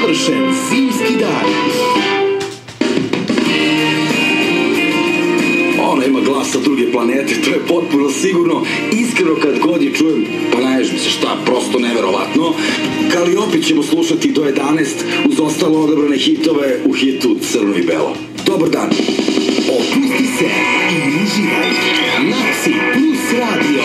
savršen zimski dan. Ona ima glas sa druge planete, to je potpuno sigurno. Iskreno kad god je čujem, pa naježim se, šta, prosto neverovatno. Kalliope ćemo slušati do 11 uz ostalo odabrane hitove u hitu Crno i belo. Dobar dan. Opusti se i uživaj. Maxi Plus Radio.